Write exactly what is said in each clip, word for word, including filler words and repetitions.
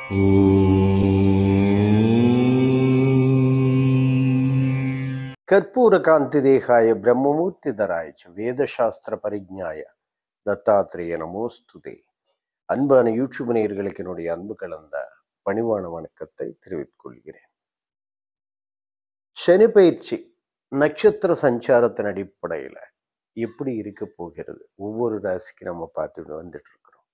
कर्पूर कांति देहाय ब्रह्ममूर्ति धराय वेदशास्त्र परिज्ञाय दत्तात्रेय நமோஸ்துதே. அன்பான யூடியூப் நேயர்களுக்கு என்னுடைய அன்பு கலந்த பணிவான வணக்கத்தை தெரிவித்துக் கொள்கிறேன். சனி பயிற்சி நட்சத்திர சஞ்சாரத்தின் அடிப்படையில் எப்படி இருக்க போகிறது ஒவ்வொரு ராசிக்கு நம்ம பார்த்துட்டு வந்துட்டு இருக்கிறோம்.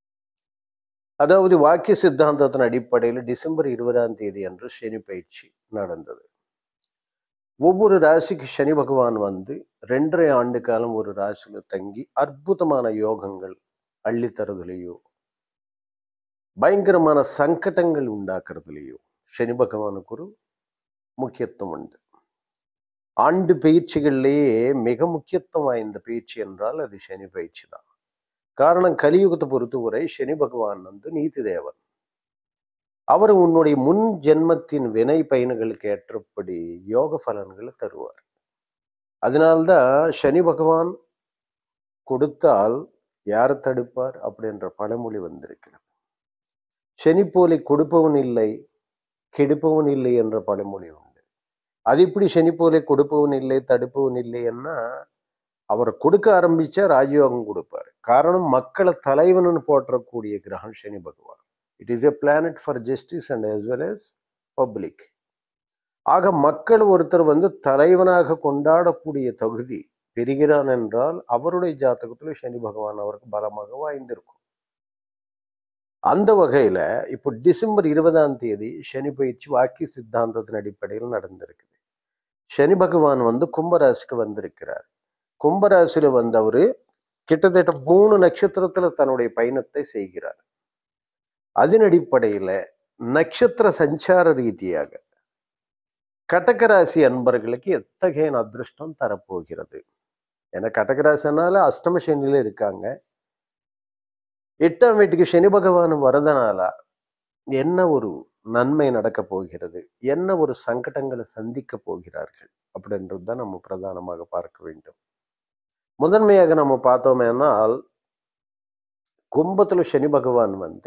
அதாவது வாக்கிய சித்தாந்தத்தின் அடிப்படையில் டிசம்பர் இருபதாம் தேதி அன்று சனி பயிற்சி நடந்தது. ஒவ்வொரு ராசிக்கு சனி பகவான் வந்து ரெண்டரை ஆண்டு காலம் ஒரு ராசியில தங்கி அற்புதமான யோகங்கள் அள்ளித்தரதுலையோ பயங்கரமான சங்கடங்கள் உண்டாக்குறதுலையோ சனி பகவானுக்கு ஒரு முக்கியத்துவம் உண்டு. ஆண்டு பயிற்சிகள்லேயே மிக முக்கியத்துவம் வாய்ந்த பயிற்சி என்றால் அது சனி பயிற்சி தான். காரணம், கலியுகத்தை பொறுத்தவரை சனி பகவான் வந்து நீதி தேவன். அவர் உன்னுடைய முன் ஜென்மத்தின் வினை பயன்களுக்கு ஏற்றபடி யோக பலன்களை தருவார். அதனால்தான் சனி பகவான் கொடுத்தால் யாரை தடுப்பார் அப்படின்ற பழமொழி வந்திருக்கிறது. சனி போலை கொடுப்பவன் இல்லை, கெடுப்பவன் இல்லை என்ற பழமொழி உண்டு. அது இப்படி சனி போலை கொடுப்பவன் இல்லை, தடுப்பவன் இல்லைன்னா அவர் கொடுக்க ஆரம்பிச்சா ராஜயோகம் கொடுப்பார். காரணம், மக்களை தலைவனு போற்றக்கூடிய கிரகம் சனி பகவான். It is a planet for justice and as well as public. ஆக மக்கள் ஒருத்தர் வந்து தலைவனாக கொண்டாடக்கூடிய தகுதி பெறுகிறான் என்றால் அவருடைய ஜாதகத்தில் சனி பகவான் அவருக்கு பலமாக வாய்ந்திருக்கும். அந்த வகையில இப்போ டிசம்பர் இருபதாம் தேதி சனி பயிற்சி வாக்கிய சித்தாந்தத்தின் அடிப்படையில் நடந்திருக்குது. சனி பகவான் வந்து கும்பராசிக்கு வந்திருக்கிறார். கும்பராசியில வந்து அவரு கிட்டத்தட்ட மூணு நட்சத்திரத்துல தன்னுடைய பயணத்தை செய்கிறார். அதன் அடிப்படையில நட்சத்திர சஞ்சார ரீதியாக கடகராசி அன்பர்களுக்கு எத்தகைய அதிருஷ்டம் தரப்போகிறது? ஏன்னா கடகராசினால அஷ்டம சனியில இருக்காங்க. எட்டாம் வீட்டுக்கு சனி பகவான் வரதனால என்ன ஒரு நன்மை நடக்க போகிறது, என்ன ஒரு சங்கடங்களை சந்திக்க போகிறார்கள் அப்படின்றது தான் நம்ம பிரதானமாக பார்க்க வேண்டும். முதன்மையாக நம்ம பார்த்தோமேனால் கும்பத்துல சனி பகவான் வந்து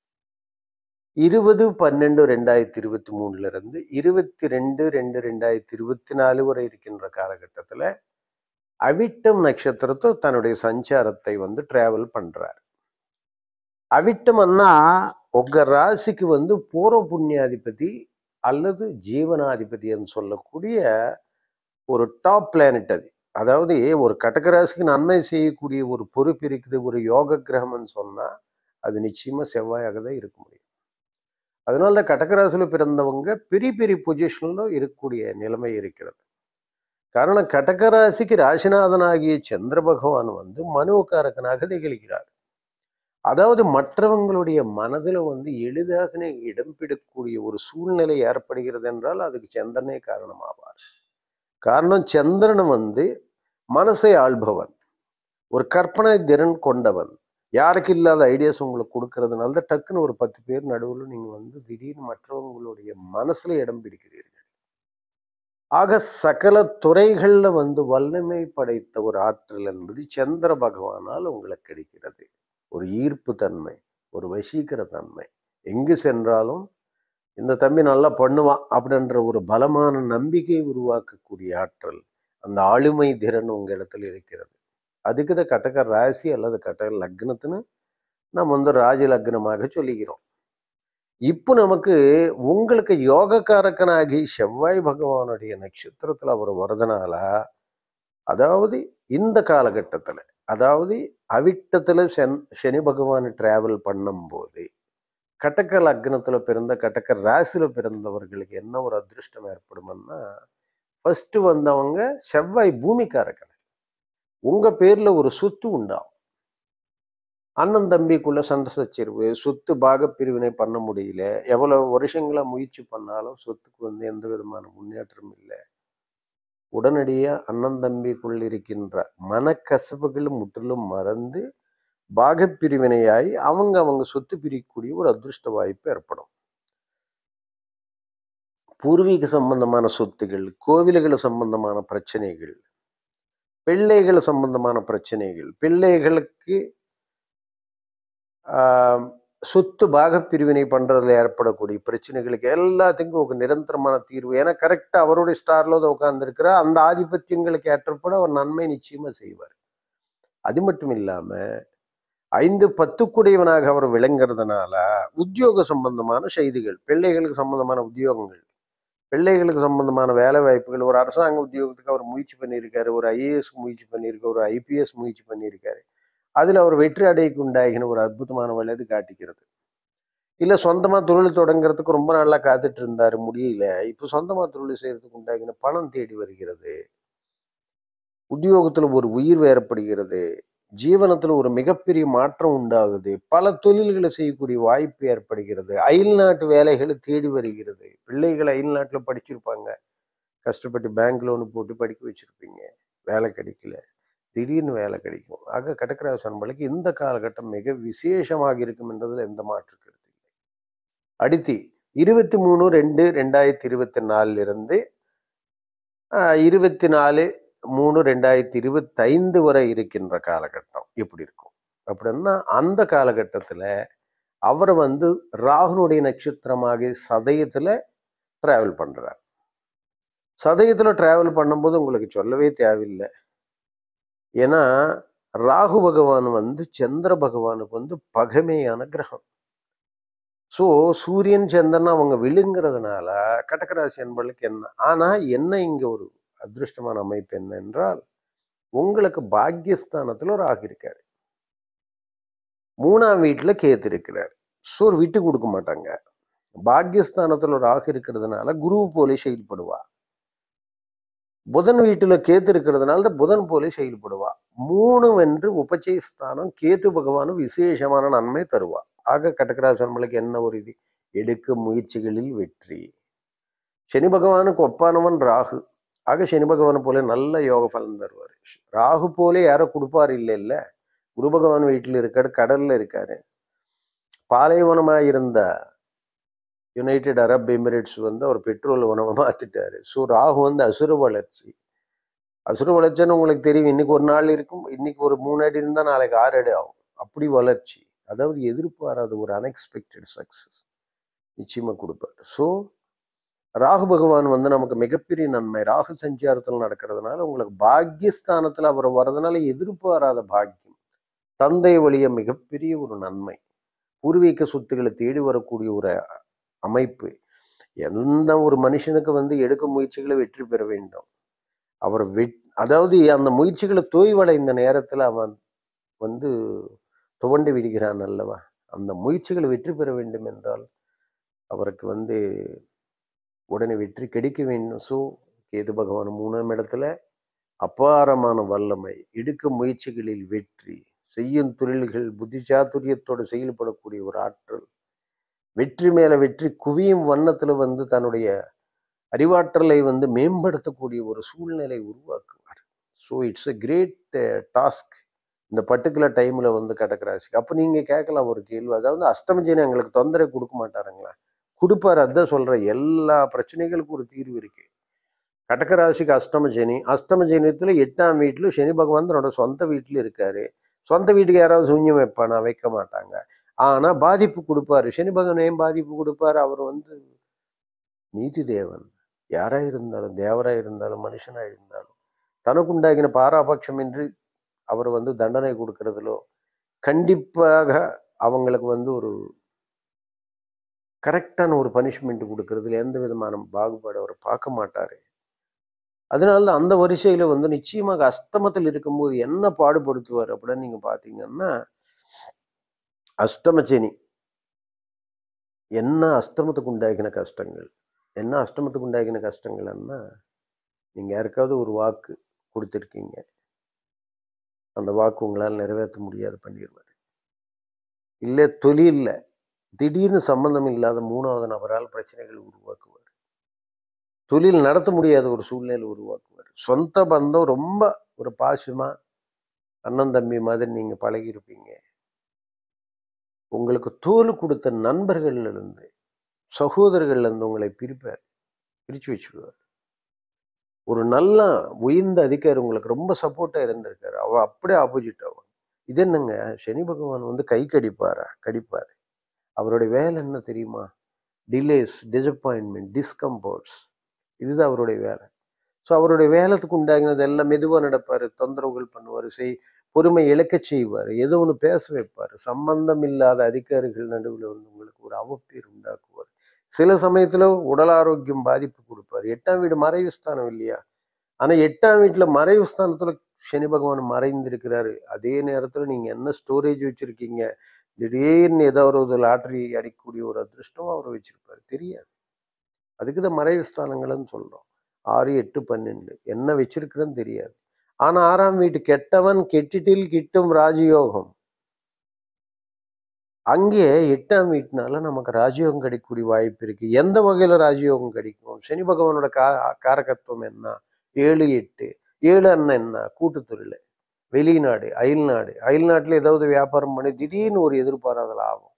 இருபது பன்னெண்டு ரெண்டாயிரத்தி இருபத்தி மூணுல இருந்து இருபத்தி ரெண்டு ரெண்டு ரெண்டாயிரத்தி இருபத்தி நாலு வரை இருக்கின்ற காலகட்டத்துல அவிட்டம் நட்சத்திரத்தை தன்னுடைய சஞ்சாரத்தை வந்து டிராவல் பண்றார். அவிட்டம்னா உங்க ராசிக்கு வந்து பூர்வ புண்ணியாதிபதி அல்லது ஜீவனாதிபதின்னு சொல்லக்கூடிய ஒரு டாப் பிளானட் அது. அதாவது ஒரு கடகராசிக்கு நன்மை செய்யக்கூடிய ஒரு பொறுப்பு இருக்குது ஒரு யோக கிரகம்னு சொன்னா அது நிச்சயமா செவ்வாயாக தான் இருக்க முடியும். அதனால தான் கடகராசியில பிறந்தவங்க பெரிய பெரிய பொசிஷன்ல இருக்கக்கூடிய நிலைமை இருக்கிறது. காரணம், கடகராசிக்கு ராசிநாதனாகிய சந்திர பகவான் வந்து மனோகாரகனாக திகழ்கிறார். அதாவது மற்றவங்களுடைய மனதில் வந்து எளிதாக இடம் பிடிக்கக்கூடிய ஒரு சூழ்நிலை ஏற்படுகிறது என்றால் அதுக்கு சந்திரனே காரணமாவார். காரணம், சந்திரன் வந்து மனசை ஆள்பவன், ஒரு கற்பனை திறன் கொண்டவன். யாருக்கு இல்லாத ஐடியாஸ் உங்களுக்கு கொடுக்கறதுனால தான் டக்குன்னு ஒரு பத்து பேர் நடுவில் நீங்கள் வந்து திடீர்னு மற்றவங்களுடைய மனசுல இடம் பிடிக்கிறீர்கள். ஆக சகல துறைகளில் வந்து வல்லமை படைத்த ஒரு ஆற்றல் என்பது சந்திர பகவானால் உங்களுக்கு கிடைக்கிறது. ஒரு ஈர்ப்பு தன்மை, ஒரு வசீகர தன்மை, எங்கு சென்றாலும் இந்த தம்பி நல்லா பண்ணுவான் அப்படின்ற ஒரு பலமான நம்பிக்கையை உருவாக்கக்கூடிய ஆற்றல், அந்த ஆளுமை திறன் உங்க இடத்துல இருக்கிறது. அதுக்கு தான் கடக ராசி அல்லது கடக லக்னத்துன்னு நம்ம வந்து ராஜ லக்னமாக சொல்லிக்கிறோம். இப்போ நமக்கு உங்களுக்கு யோகக்காரக்கனாகி செவ்வாய் பகவானுடைய நட்சத்திரத்துல அவர் வரதுனால, அதாவது இந்த காலகட்டத்துல, அதாவது அவிட்டத்துல சென் சனி பகவான் டிராவல் பண்ணும்போது கடக லக்னத்துல பிறந்த கடக ராசியில பிறந்தவர்களுக்கு என்ன ஒரு அதிருஷ்டம் ஏற்படும்னா, ஃபர்ஸ்ட் வந்தவங்க செவ்வாய் பூமிக்காரக்கன். உங்க பேர்ல ஒரு சொத்து உண்டாகும். அண்ணன் தம்பிக்குள்ள சண்டை சச்சரவு, சொத்து பாக பிரிவினை பண்ண முடியல, எவ்வளவு வருஷங்களா முயற்சி பண்ணாலும் சொத்துக்கு வந்து எந்த விதமான முன்னேற்றம் இல்லை. உடனடியா அண்ணன் தம்பிக்குள் இருக்கின்ற மனக்கசப்புகள் முற்றிலும் மறந்து பாக பிரிவினையாய் அவங்க அவங்க சொத்து பிரிக்கக்கூடிய ஒரு அதிருஷ்ட வாய்ப்பு ஏற்படும். பூர்வீக சம்பந்தமான சொத்துகள், கோவில்கள் சம்பந்தமான பிரச்சனைகள், பிள்ளைகள் சம்பந்தமான பிரச்சனைகள், பிள்ளைகளுக்கு சொத்து பாகப்பிரிவினை பண்றதுல ஏற்படக்கூடிய பிரச்சனைகளுக்கு எல்லாத்துக்கும் ஒரு நிரந்தரமான தீர்வு. ஏன்னா கரெக்டா அவருடைய ஸ்டார்ல தான் உட்கார்ந்திருக்கிறார். அந்த ஆதிபத்தியங்களுக்கு ஏற்றப்பட அவர் நன்மை நிச்சயமா செய்வார். அது மட்டும் இல்லாம ஐந்து பத்துக்குடையவனாக அவர் விளங்குறதுனால உத்தியோக சம்பந்தமான செய்திகள், பிள்ளைகளுக்கு சம்பந்தமான உத்தியோகங்கள், பிள்ளைகளுக்கு சம்பந்தமான வேலை வாய்ப்புகள், ஒரு அரசாங்க உத்தியோகத்துக்கு அவர் முயற்சி பண்ணியிருக்காரு, ஒரு ஐஏஎஸ் முயற்சி பண்ணியிருக்காரு, ஒரு ஐபிஎஸ் முயற்சி பண்ணியிருக்காரு. அதுல அவர் வெற்றி அடையக்கு உண்டாகின ஒரு அற்புதமான வல்லது காட்டிக்கிறது. இல்ல சொந்தமா தொழில் தொடங்குறதுக்கு ரொம்ப நாளா காத்துட்டு இருந்தாரு, முடியல. இப்ப சொந்தமா தொழில் செய்யறதுக்கு உண்டாகின பணம் தேடி வருகிறது. உத்தியோகத்துல ஒரு உயிர் ஏற்படுகிறது. ஜீவனத்துல ஒரு மிகப்பெரிய மாற்றம் உண்டாகுது. பல தொழில்களை செய்யக்கூடிய வாய்ப்பு ஏற்படுகிறது. அயல்நாட்டு வேலைகளை தேடி வருகிறது. பிள்ளைகள் அயல்நாட்டுல படிச்சிருப்பாங்க. கஷ்டப்பட்டு பேங்க் லோன் போட்டு படிக்க வச்சிருப்பீங்க. வேலை கிடைக்கல. திடீர்னு வேலை கிடைக்கும். ஆக கடகராசி அன்பர்களுக்கு இந்த காலகட்டம் மிக விசேஷமாக இருக்கும் என்றதுல எந்த மாற்று கருத்து இல்லை. அடுத்து இருபத்தி மூணு ரெண்டு ரெண்டாயிரத்தி இருபத்தி நாலுல இருந்து இருபத்தி நாலு மூணு ரெண்டாயிரத்தி இருபத்தி ஐந்து வரை இருக்கின்ற காலகட்டம் எப்படி இருக்கும் அப்படின்னா, அந்த காலகட்டத்துல அவர் வந்து ராகுனுடைய நட்சத்திரமாக சதயத்துல டிராவல் பண்றார். சதயத்துல டிராவல் பண்ணும்போது உங்களுக்கு சொல்லவே தேவையில்லை. ஏன்னா ராகு பகவான் வந்து சந்திர பகவானுக்கு வந்து பகைமையான கிரகம். ஸோ சூரியன் சந்திரன் அவங்க விழுங்குறதுனால கடகராசி என்பவர்களுக்கு என்ன ஆனா என்ன இங்க ஒரு அதிருஷ்டமான அமைப்பு என்ன என்றால், உங்களுக்கு பாக்கியஸ்தானத்துல ஒரு ராகு இருக்காரு. மூணாம் வீட்டுல கேத்து இருக்கிறார். ஸோ விட்டு கொடுக்க மாட்டாங்க. பாக்கியஸ்தானத்துல ஒரு ராகு இருக்கிறதுனால குரு போலே செயல்படுவா. புதன் வீட்டுல கேத்து இருக்கிறதுனால தான் புதன் போலே செயல்படுவா. மூணு வென்று உபச்சய ஸ்தானம் கேத்து பகவானும் விசேஷமான நன்மை தருவா. ஆக கடகராசி அன்பர்களுக்கு என்ன ஒரு இது எடுக்கும் முயற்சிகளில் வெற்றி. சனி பகவானுக்கு ஒப்பானவன் ராகு. ஆக சனி பகவான் போல நல்ல யோக பலன் தருவார். ராகு போலே யாரோ கொடுப்பார் இல்லை இல்ல. குரு பகவான் வீட்டில் இருக்காரு, கடல்ல இருக்காரு. பாலைவனமா இருந்த யுனைடெட் அரப் எமிரேட்ஸ் வந்து அவர் பெட்ரோல் உணவை மாத்திட்டாரு. ஸோ ராகு வந்து அசுர வளர்ச்சி. அசுர வளர்ச்சின்னு உங்களுக்கு தெரியும். இன்னைக்கு ஒரு நாள் இருக்கும், இன்னைக்கு ஒரு மூணு அடி இருந்தா நாளைக்கு ஆறு அடி ஆகும். அப்படி வளர்ச்சி. அதாவது எதிர்பாராத ஒரு அன்எக்ஸ்பெக்டட் சக்சஸ் நிச்சயமா கொடுப்பார். ஸோ ராகு பகவான் வந்து நமக்கு மிகப்பெரிய நன்மை. ராகு சஞ்சாரத்தில் நடக்கிறதுனால உங்களுக்கு பாக்கியஸ்தானத்துல அவர் வர்றதுனால எதிர்பாராத பாக்கியம். தந்தை வழிய மிகப்பெரிய ஒரு நன்மை. பூர்வீக சொத்துக்களை தேடி வரக்கூடிய ஒரு அமைப்பு. எந்த ஒரு மனுஷனுக்கு வந்து எடுக்கும் முயற்சிகளை வெற்றி பெற வேண்டும். அவர் வெட் அதாவது அந்த முயற்சிகளை தோய்வடைந்த நேரத்துல அவன் வந்து துவண்டு விடுகிறான் அல்லவா. அந்த முயற்சிகளை வெற்றி பெற வேண்டும் என்றால் அவருக்கு வந்து உடனே வெற்றி கிடைக்க வேண்டும். ஸோ கேது பகவான் மூணாம் இடத்துல அபாரமான வல்லமை. எடுக்கும் முயற்சிகளில் வெற்றி. செய்யும் தொழில்கள் புத்திசாதுரியத்தோடு செயல்படக்கூடிய ஒரு ஆற்றல். வெற்றி மேல வெற்றி குவியும் வண்ணத்துல வந்து தன்னுடைய அறிவாற்றலை வந்து மேம்படுத்தக்கூடிய ஒரு சூழ்நிலை உருவாக்குவார். So it's a great task இந்த பர்டிகுலர் டைம்ல வந்து கடகராசிக்கு. அப்போ நீங்க கேட்கலாம் ஒரு கேள்வி, அதாவது அஷ்டமஜனி எங்களுக்கு தொந்தரவு கொடுக்க மாட்டாருங்களா? கொடுப்பாரு. அதான் சொல்றேன், எல்லா பிரச்சனைகளுக்கும் ஒரு தீர்வு இருக்கு. கடகராசிக்கு அஷ்டமஜனி. அஷ்டமஜனியத்துல எட்டாம் வீட்டுல சனி பகவான் தன்னோட சொந்த வீட்டுல இருக்காரு. சொந்த வீட்டுக்கு யாராவது சூன்யம் வைப்பானா? வைக்க மாட்டாங்க. ஆனா பாதிப்பு கொடுப்பாரு. சனி பகவான் ஏன் பாதிப்பு கொடுப்பாரு? அவர் வந்து நீதி தேவன். யாரா இருந்தாலும், தேவரா இருந்தாலும், மனுஷனா இருந்தாலும் தனக்கு உண்டாகின பாராபட்சம் என்று அவர் வந்து தண்டனை கொடுக்கறதுலோ கண்டிப்பாக அவங்களுக்கு வந்து ஒரு கரெக்டான ஒரு பனிஷ்மெண்ட் கொடுக்கறதுல எந்த விதமான பாகுபாடு அவர் பார்க்க மாட்டாரு. அதனாலதான் அந்த வரிசையில வந்து நிச்சயமாக அஷ்டமத்தில் இருக்கும்போது என்ன பாடுபடுத்துவார் அப்படின்னு நீங்க பாத்தீங்கன்னா, அஷ்டமச்சனி என்ன அஷ்டமத்துக்கு உண்டாகின கஷ்டங்கள் என்ன அஷ்டமத்துக்கு உண்டாகின கஷ்டங்கள்னா, நீங்க யாருக்காவது ஒரு வாக்கு கொடுத்துருக்கீங்க, அந்த வாக்கு உங்களால் நிறைவேற்ற முடியாது பண்ணிடுவார். இல்லை தொழில்ல திடீர்னு சம்பந்தம் இல்லாத மூணாவது நபரால் பிரச்சனைகள் உருவாக்குவார். தொழில் நடத்த முடியாத ஒரு சூழ்நிலை உருவாக்குவார். சொந்த பந்தம் ரொம்ப ஒரு பாசமா அண்ணன் தம்பி மாதிரி நீங்க பழகியிருப்பீங்க. உங்களுக்கு தோல் கொடுத்த நண்பர்கள்ல இருந்து சகோதரர்கள்ல இருந்து உங்களை பிரிப்பார், பிரிச்சு வச்சுடுவார். ஒரு நல்ல உயர்ந்த அதிகாரி உங்களுக்கு ரொம்ப சப்போர்ட்டா இருந்திருக்காரு, அவ அப்படியே ஆப்போசிட் ஆகும். இது என்னங்க, சனி பகவான் வந்து கை கடிப்பாரா? கடிப்பாரு. அவருடைய வேலை என்ன தெரியுமா? டிலேஸ், டிசப்பாயின்மெண்ட், டிஸ்கம்ஃபர்ட்ஸ், இதுதான் அவருடைய வேலை. ஸோ அவருடைய வேலைக்கு உண்டாகினது எல்லாம் மெதுவாக நடப்பார், தொந்தரவுகள் பண்ணுவார், செய் பொறுமை இழக்க செய்வார், ஏதோ ஒன்று பேச வைப்பார், சம்பந்தம் இல்லாத அதிகாரிகள் நடுவில் வந்து உங்களுக்கு ஒரு அவப்பேர் உண்டாக்குவார். சில சமயத்தில் உடல் ஆரோக்கியம் பாதிப்பு கொடுப்பார். எட்டாம் வீடு மறைவு ஸ்தானம் இல்லையா? ஆனால் எட்டாம் வீட்டில் மறைவு ஸ்தானத்தில் சனி பகவான் மறைந்திருக்கிறாரு. அதே நேரத்தில் நீங்கள் என்ன ஸ்டோரேஜ் வச்சுருக்கீங்க, திடீர்னு ஏதாவது ஒரு லாட்டரி அடிக்கக்கூடிய ஒரு அதிர்ஷ்டம் அவர் வச்சிருப்பாரு, தெரியாது. அதுக்கு தான் மறைவு ஸ்தானங்கள்னு சொல்றோம். ஆறு, எட்டு, பன்னெண்டு என்ன வச்சிருக்கிறேன்னு தெரியாது. ஆனா ஆறாம் வீட்டு கெட்டவன் கெட்டிட்டில் கிட்டும் ராஜயோகம். அங்கே எட்டாம் வீட்டுனால நமக்கு ராஜயோகம் கிடைக்கக்கூடிய வாய்ப்பு இருக்கு. எந்த வகையில ராஜயோகம் கிடைக்கும்? சனி பகவானோட கா காரகத்துவம் என்ன? ஏழு, எட்டு. ஏழு அண்ணன் என்ன? கூட்டு தொழில், வெளிநாடு, அயல்நாடு. அயல்நாட்டுல ஏதாவது வியாபாரம் பண்ணி திடீர்னு ஒரு எதிர்பாராத லாபம்.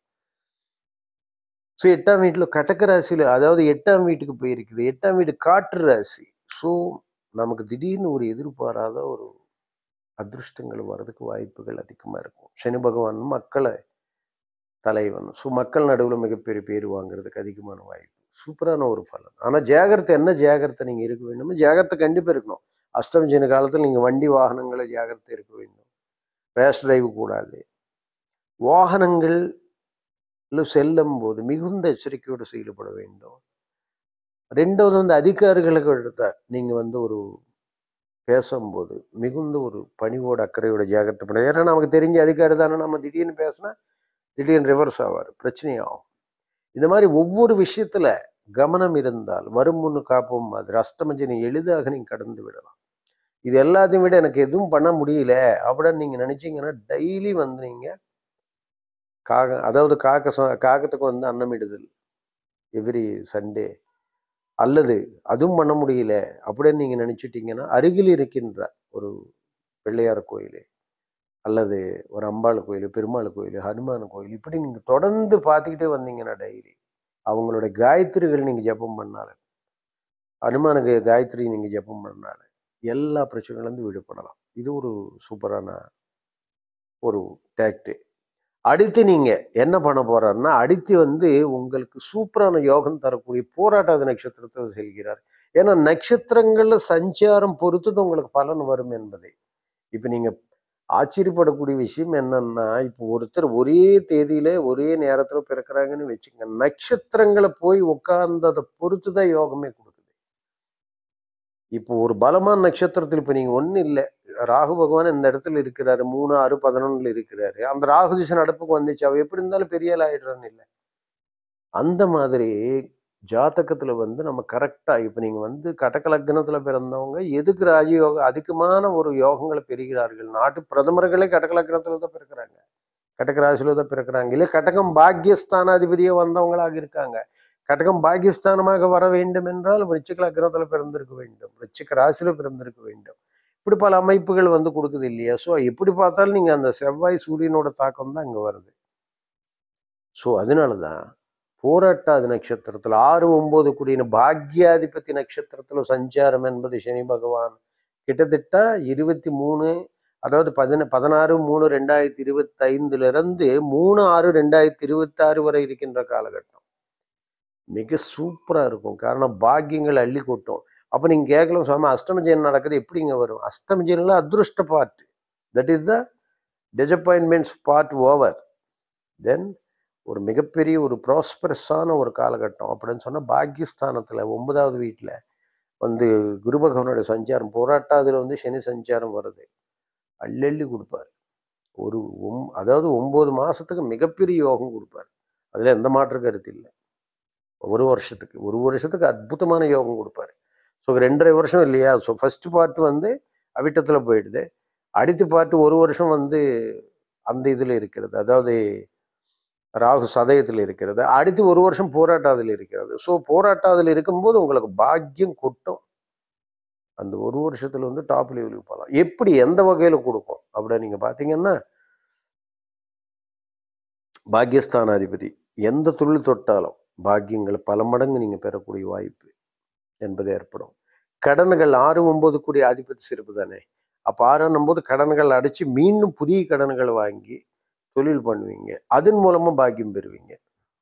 ஸோ எட்டாம் வீட்டில் கடக ராசியில், அதாவது எட்டாம் வீட்டுக்கு போயிருக்குது. எட்டாம் வீடு காற்று ராசி. ஸோ நமக்கு திடீர்னு ஒரு எதிர்பாராத ஒரு அதிர்ஷ்டங்கள் வர்றதுக்கு வாய்ப்புகள் அதிகமாக இருக்கும். சனி பகவான் மக்களை தலைவன். ஸோ மக்கள் நடுவில் மிகப்பெரிய பேர் வாங்குறதுக்கு அதிகமான வாய்ப்பு. சூப்பரான ஒரு பலன். ஆனால் ஜாகிரதை, என்ன ஜாகிரதை நீங்கள் இருக்க வேண்டும்? ஜாகிரதை கண்டிப்பாக இருக்கணும். அஷ்டம சனி காலத்தில் நீங்கள் வண்டி வாகனங்களை ஜாகிரதை இருக்க வேண்டும். ரேஷ் டிரைவ் கூடாது. வாகனங்கள் செல்லும் போது மிகுந்த எச்சரிக்கையோடு செயல்பட வேண்டும். ரெண்டாவது வந்து அதிகாரிகளுக்கு எடுத்த நீங்க வந்து ஒரு பேசும்போது மிகுந்த ஒரு பணிவோட அக்கறையோட ஜாகிரதை பண்ண. ஏன்னா நமக்கு தெரிஞ்ச அதிகாரி தானே, நம்ம திடீர்னு பேசினா திடீர்னு ரிவர்ஸ் ஆவார், பிரச்சனையாகும். இந்த மாதிரி ஒவ்வொரு விஷயத்துல கவனம் இருந்தால் வரும் முன்னு காப்போம் மாதிரி அஷ்டமஜனை எளிதாக நீங்க கடந்து விடலாம். இது எல்லாத்தையும் விட எனக்கு எதுவும் பண்ண முடியல அப்படின்னு நீங்க நினைச்சீங்கன்னா டெய்லி வந்து நீங்க காக அதாவது காக்க காகத்துக்கு வந்து அன்னமிடுதல் எவ்ரி சண்டே, அல்லது அதுவும் பண்ண முடியல அப்படின்னு நீங்க நினைச்சிட்டீங்கன்னா அருகில் இருக்கின்ற ஒரு பிள்ளையார் கோயில் அல்லது ஒரு அம்பாள் கோயில், பெருமாள் கோயில், ஹனுமான் கோயில், இப்படி நீங்க தொடர்ந்து பார்த்துக்கிட்டே வந்தீங்கன்னா டெய்லி அவங்களுடைய காயத்ரிகள் நீங்க ஜெபம் பண்ணால, ஹனுமானுக்கு காயத்ரி நீங்க ஜெபம் பண்ணால எல்லா பிரச்சனையிலேருந்து விடுபடலாம். இது ஒரு சூப்பரான ஒரு டேக்ட். அடுத்து நீங்க என்ன பண்ண போறாருன்னா, அடுத்து வந்து உங்களுக்கு சூப்பரான யோகம் தரக்கூடிய போராட்டாத நட்சத்திரத்தில் செல்கிறார். ஏன்னா நட்சத்திரங்கள்ல சஞ்சாரம் பொறுத்து உங்களுக்கு பலன் வரும் என்பதை இப்ப நீங்க ஆச்சரியப்படக்கூடிய விஷயம் என்னன்னா, இப்போ ஒருத்தர் ஒரே தேதியில ஒரே நேரத்துல பிறக்கிறாங்கன்னு வச்சுக்கங்க, நட்சத்திரங்களை போய் உட்கார்ந்ததை பொறுத்துதான் யோகமே கொடுக்குது. இப்போ ஒரு பலமான நட்சத்திரத்தில் இப்ப நீங்க ஒண்ணு இல்லை, ராகு பகவான் இந்த இடத்துல இருக்கிறாரு, மூணு ஆறு பதினொன்னுல இருக்கிறாரு. அந்த ராகு திசை நடப்புக்கு வந்துச்சு, அவ எப்படி இருந்தாலும் பெரிய ஆள் ஆயிடுறான்னு இல்லை. அந்த மாதிரி ஜாதகத்துல வந்து நம்ம கரெக்டா இப்ப நீங்க வந்து கடக லக்னத்துல பிறந்தவங்க எதுக்கு ராஜயோகம் அதிகமான ஒரு யோகங்களை பெறுகிறார்கள்? நாட்டு பிரதமர்களே கடக லக்னத்துல தான் பிறக்கிறாங்க, கடக ராசியில தான் பிறக்கிறாங்க. இல்லை கடகம் பாக்கியஸ்தானாதிபதியே வந்தவங்களாக இருக்காங்க. கடகம் பாக்கியஸ்தானமாக வர வேண்டும் என்றால் விருச்சிக லக்னத்துல பிறந்திருக்க வேண்டும், விருச்சிக ராசியில பிறந்திருக்க வேண்டும். இப்படி பல அமைப்புகள் வந்து கொடுக்குது இல்லையா? ஸோ எப்படி பார்த்தாலும் நீங்க அந்த செவ்வாய் சூரியனோட தாக்கம் தான் இங்க வருது. ஸோ அதனாலதான் போராட்டாதி நட்சத்திரத்துல ஆறு ஒன்பது கூடிய பாக்யாதிபதி நட்சத்திரத்துல சஞ்சாரம் என்பது சனி பகவான் கிட்டத்தட்ட இருபத்தி மூணு, அதாவது பதின பதினாறு மூணு ரெண்டாயிரத்தி இருபத்தி ஐந்துல இருந்து மூணு ஆறு ரெண்டாயிரத்தி இருபத்தி ஆறு வரை இருக்கின்ற காலகட்டம் மிக சூப்பரா இருக்கும். காரணம் பாக்கியங்கள் அள்ளி கொட்டும். அப்ப நீங்க கேட்கலாம், சுவாமி அஷ்டமஜெயம் நடக்குது எப்படிங்க வரும்? அஷ்டமஜெயம்ல அதிருஷ்ட part, that is the disappointments part over. Then ஒரு மிகப்பெரிய ஒரு ப்ராஸ்பரஸான ஒரு காலகட்டம் அப்படின்னு சொன்னால் பாக்கியஸ்தானத்தில் ஒன்பதாவது வீட்டில் வந்து குரு பகவானுடைய சஞ்சாரம், போராட்டாதில் வந்து சனி சஞ்சாரம் வருது, அள்ளி கொடுப்பார். ஒரு ஒம் அதாவது ஒம்பது மாதத்துக்கு மிகப்பெரிய யோகம் கொடுப்பார். அதில் எந்த மாற்று கருத்து இல்லை. ஒரு வருஷத்துக்கு ஒரு வருஷத்துக்கு அற்புதமான யோகம் கொடுப்பார். ஸோ ரெண்டரை வருஷம் இல்லையா? ஸோ ஃபர்ஸ்ட் பார்ட் வந்து அவிட்டத்தில் போயிடுது, அடுத்த பார்ட் ஒரு வருஷம் வந்து அந்த இதில் இருக்கிறது, அதாவது ராகு சதயத்தில் இருக்கிறது, அடுத்து ஒரு வருஷம் போராட்டாதில் இருக்கிறது. ஸோ போராட்டாதில் இருக்கும்போது உங்களுக்கு பாக்கியம் கொட்டும். அந்த ஒரு வருஷத்துல வந்து டாப் லெவலுக்கு போகலாம். எப்படி எந்த வகையில கொடுக்கும் அப்படின்னு நீங்க பாத்தீங்கன்னா, பாக்கியஸ்தானாதிபதி எந்த தொழில் தொட்டாலும் பாக்கியங்களை பல மடங்கு நீங்க பெறக்கூடிய வாய்ப்பு என்பது ஏற்படும். கடன்கள் ஆறு ஒன்பது கூடிய ஆதிபதி சிறப்பு தானே. அப்ப ஆறாம் போது கடன்கள் அடைச்சு மீண்டும் புதிய கடன்களை வாங்கி தொழில் பண்ணுவீங்க, அதன் மூலமா பாக்கியம் பெறுவீங்க.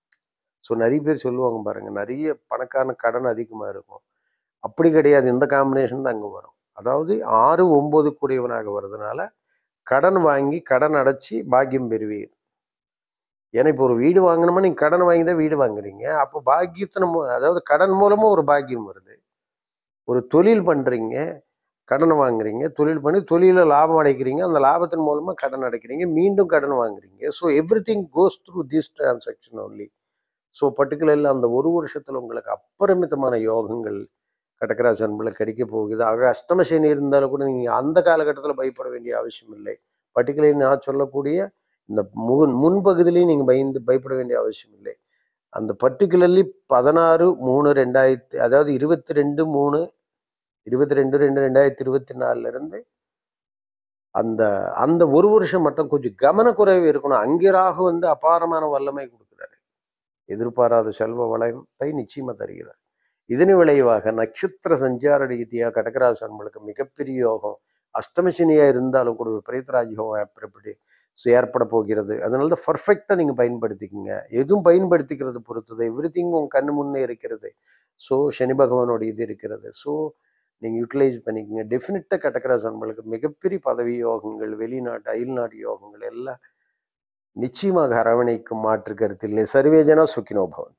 ஸோ நிறைய பேர் சொல்லுவாங்க பாருங்க, நிறைய பணக்காரன கடன் அதிகமா இருக்கும். அப்படி கிடையாது. இந்த காம்பினேஷன் தான் அங்க வரும். அதாவது ஆறு, ஒன்பது கூடியவனாக வருதுனால, கடன் வாங்கி, கடன் அடைச்சு பாக்கியம் பெறுவீர். ஏன்னா இப்போ ஒரு வீடு வாங்கணுமா, நீங்க கடன் வாங்கி தான் வீடு வாங்குறீங்க. அப்போ பாக்கியத்தின மூ அதாவது கடன் மூலமா ஒரு பாக்கியம் வருது. ஒரு தொழில் பண்றீங்க, கடன் வாங்குறீங்க. தொழில் பண்ணி தொழில்ல லாபம் அடைக்கிறீங்க. அந்த லாபத்தின் மூலமா கடன் அடைக்கிறீங்க. மீண்டும் கடன் வாங்குறீங்க. So everything goes through this transaction only. So particularly அந்த ஒரு வருஷத்துல உங்களுக்கு அப்பரிமிதமான யோகங்கள் கடகராசி அன்பர்களுக்கு கிடைக்க போகுது. ஆக அஷ்டம சனி இருந்தாலும் கூட நீங்க அந்த காலகட்டத்துல பயப்பட வேண்டிய அவசியம் இல்லை. பர்ட்டிகுலர்லி நான் சொல்லக்கூடிய இந்த முன் முன்பகுதியிலயும் நீங்க பயந்து பயப்பட வேண்டிய அவசியம் இல்லை. அந்த பர்ட்டிகுலர்லி பதினாறு மூணு ரெண்டாயிரத்து அதாவது இருபத்தி ரெண்டு மூணு இருபத்தி ரெண்டு ரெண்டு ரெண்டாயிரத்தி இருபத்தி நாலுல இருந்து அந்த அந்த ஒரு வருஷம் மட்டும் கொஞ்சம் கவனக்குறைவு இருக்கணும். அங்கே ராகு வந்து அபாரமான வல்லமை கொடுக்குறாரு. எதிர்பாராத செல்வ வளத்தை நிச்சயமா தருகிறார். இதன் விளைவாக நட்சத்திர சஞ்சார ரீதியா கடகராசி அன்பர்களுக்கு மிகப்பெரிய யோகம். அஷ்டமசனியா இருந்தாலும் கூட ஒரு பிரேத்தராஜ் யோகம் எப்படி ஏற்பட போகிறது. அதனால தான் பர்ஃபெக்டா நீங்க பயன்படுத்திக்கங்க. எதுவும் பயன்படுத்திக்கிறது பொறுத்தது. எவ்ரிதிங் உங்க கண்ணு முன்னே இருக்கிறது. ஸோ சனி பகவானோட இது இருக்கிறது. ஸோ நீங்க யூட்டிலைஸ் பண்ணிக்கங்க. டெஃபினட்டா கடகராசி அன்பர்களுக்கு மிகப்பெரிய பதவி யோகங்கள், வெளிநாட்டு அயல்நாட்டு யோகங்கள் எல்லாம் நிச்சயமாக அரவணைக்கும் மாற்று கருத்தில் சர்வேஜனா சுக்கினோ பவன்.